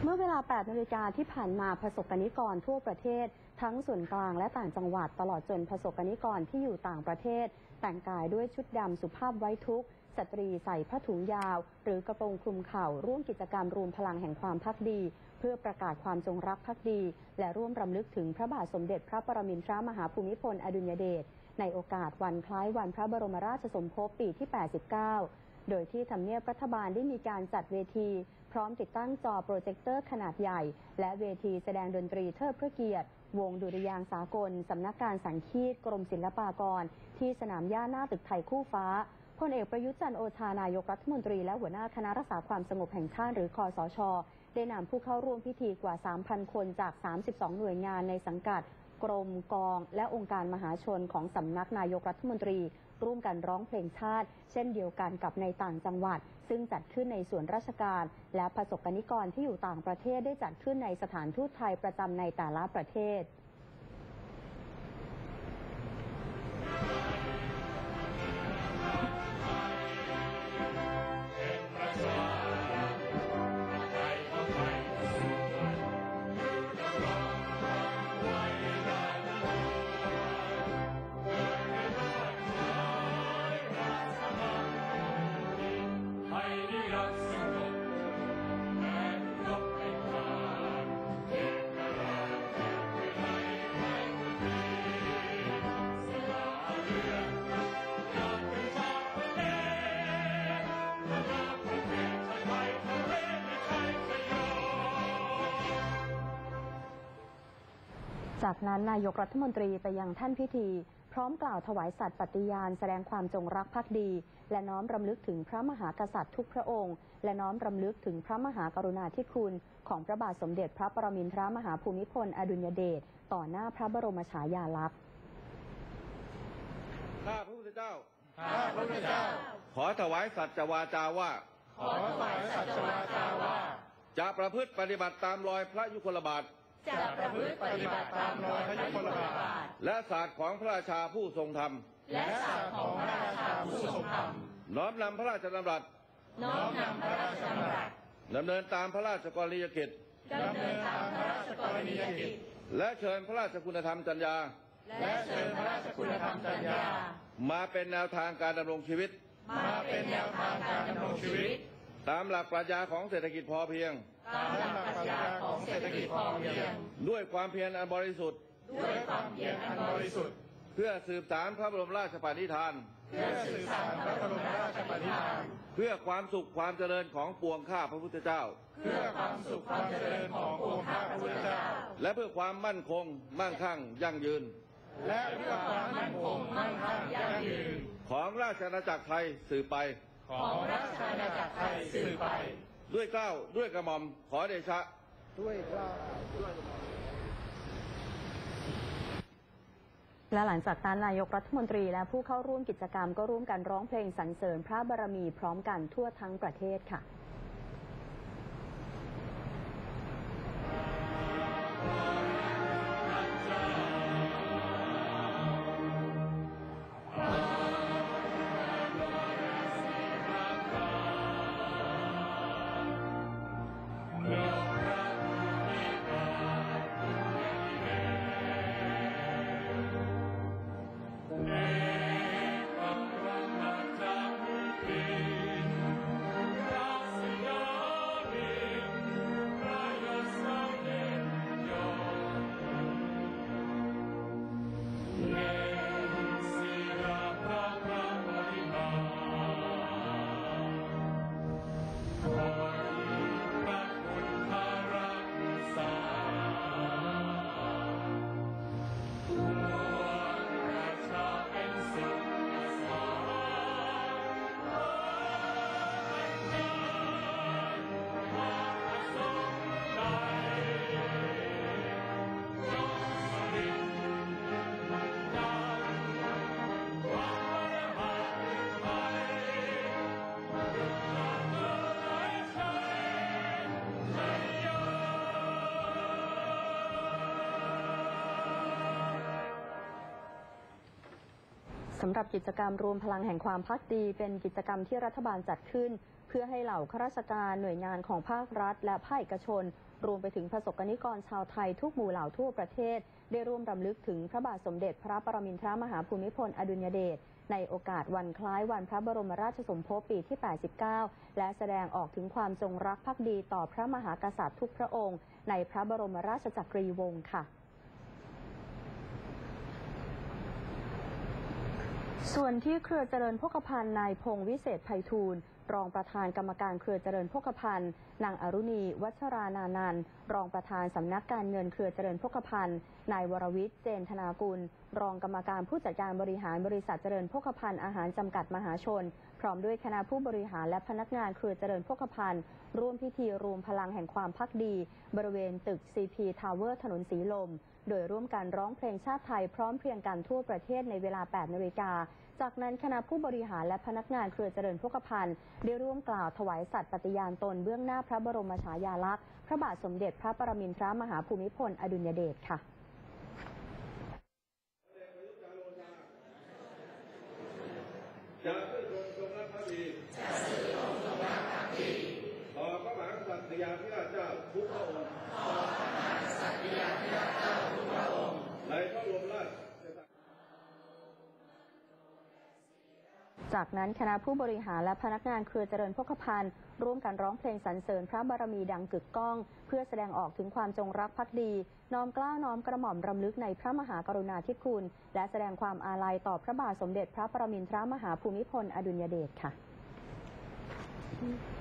มื่อเวลา 8 นาฬิกาที่ผ่านมาประสบกนิกรทั่วประเทศทั้งส่วนกลางและต่างจังหวัดตลอดจนประสบกนิกรที่อยู่ต่างประเทศแต่งกายด้วยชุดดำสุภาพไว้ทุกข์สตรีใส่ผ้าถุงยาวหรือกระโปรงคลุมเข่าร่วมกิจกรรมรวมพลังแห่งความภักดีเพื่อประกาศความจงรักภักดีและร่วมรำลึกถึงพระบาทสมเด็จพระปรมินทรมหาภูมิพลอดุลยเดชในโอกาสวันคล้ายวันพระบรมราชสมภพปีที่ 89 โดยที่ทำเนียบรัฐบาลได้มีการจัดเวทีพร้อมติดตั้งจอโปรเจคเตอร์ขนาดใหญ่และเวทีแสดงดนตรีเทิดพระเกียรติวงดุริยางค์สากลสำนักการสังคีตกรมศิลปากรที่สนามหญ้าหน้าตึกไทยคู่ฟ้าพลเอกประยุทธ์จันทร์โอชานายกรัฐมนตรีและหัวหน้าคณะรักษาความสงบแห่งชาติหรือคสช.ได้นำผู้เข้าร่วมพิธีกว่า 3,000 คนจาก 32 หน่วยงานในสังกัดกรมกองและองค์การมหาชนของสำนักนายกรัฐมนตรีร่วมกันร้องเพลงชาติเช่นเดียวกันกับในต่างจังหวัดซึ่งจัดขึ้นในส่วนราชการและประสบกนิกรที่อยู่ต่างประเทศได้จัดขึ้นในสถานทูตไทยประจำในแต่ละประเทศจากนั้นนายกรัฐมนตรีไปยังแท่นพิธีพร้อมกล่าวถวายสัตย์ปฏิญาณแสดงความจงรักภักดีและน้อมรำลึกถึงพระมหากษัตริย์ทุกพระองค์และน้อมรำลึกถึงพระมหากรุณาธิคุณของพระบาทสมเด็จพระปรมินทรมหาภูมิพลอดุลยเดชต่อหน้าพระบรมฉายาลักษณ์ข้าพระพุทธเจ้าขอถวายสัจจวาจาว่าจะประพฤติปฏิบัติตามรอยพระยุคลบาทและศาสตร์ของพระราชาผู้ทรงธรรมน้อมนำพระราชดำรัสดำเนินตามพระราชกรณียกิจและเชิญพระราชคุณธรรมจรรยามาเป็นแนวทางการดำรงชีวิตตามหลักปรัชญาของเศรษฐกิจพอเพียงด้วยความเพียรอันบริสุทธิ์เพื่อสืบสานพระบรมราชปณิธานเพื่อความสุขความเจริญของปวงข้าพระพุทธเจ้าและเพื่อความมั่นคงมั่งคั่งยั่งยืนของราชอาณาจักรไทยสืบไปด้วยเกล้าด้วยกระหม่อมขอเดชะด้วยเกล้าและหลังจากนั้นนายกรัฐมนตรีและผู้เข้าร่วมกิจกรรมก็ร่วมกันร้องเพลงสรรเสริญพระบารมีพร้อมกันทั่วทั้งประเทศค่ะสำหรับกิจกรรมรวมพลังแห่งความภักดีเป็นกิจกรรมที่รัฐบาลจัดขึ้นเพื่อให้เหล่าข้าราชการหน่วยงานของภาครัฐและภาคเอกชนรวมไปถึงประสบกนิกรชาวไทยทุกหมู่เหล่าทั่วประเทศได้ร่วมรำลึกถึงพระบาทสมเด็จพระปรมินทรมหาภูมิพลอดุลยเดชในโอกาสวันคล้ายวันพระบรมราชสมภพปีที่ 89 และแสดงออกถึงความจงรักภักดีต่อพระมหากษัตริย์ทุกพระองค์ในพระบรมราชจักรีวงศ์ค่ะส่วนที่เครือเจริญโภคภัณฑ์นายพงษ์วิเศษไพฑูรย์รองประธานกรรมการเครือเจริญโภคภัณฑ์นางอรุณีวัชรานานันท์รองประธานสำนักการเงินเครือเจริญโภคภัณฑ์นายวรวิทย์เจนธนากุลรองกรรมการผู้จัดการบริหารบริษัทเจริญโภคภัณฑ์อาหารจำกัดมหาชนพร้อมด้วยคณะผู้บริหารและพนักงานเครือเจริญโภคภัณฑ์ร่วมพิธีรวมพลังแห่งความภักดีบริเวณตึก CP Tower ถนนสีลมโดยร่วมกันร้องเพลงชาติไทยพร้อมเพรียงกันทั่วประเทศในเวลา 8 นาฬิกาจากนั้นคณะผู้บริหารและพนักงานเครือเจริญโภคภัณฑ์ได้ร่วมกล่าวถวายสัตย์ปฏิญาณตนเบื้องหน้าพระบรมฉายาลักษณ์พระบาทสมเด็จพระปรมินทรมหาภูมิพลอดุลยเดชค่ะจะซื่อตรงจงรักภักดีต่อพระมหากษัตริยาธิราชเจ้าทุกพระองค์ในพระบรมราชจากนั้นคณะผู้บริหารและพนักงานเครือเจริญโภคภัณฑ์ร่วมกันร้องเพลงสรรเสริญพระบารมีดังกึกก้องเพื่อแสดงออกถึงความจงรักภักดีน้อมเกล้าน้อมกระหม่อมรำลึกในพระมหากรุณาธิคุณและแสดงความอาลัยต่อพระบาทสมเด็จพระปรมินทรมหาภูมิพลอดุลยเดชค่ะ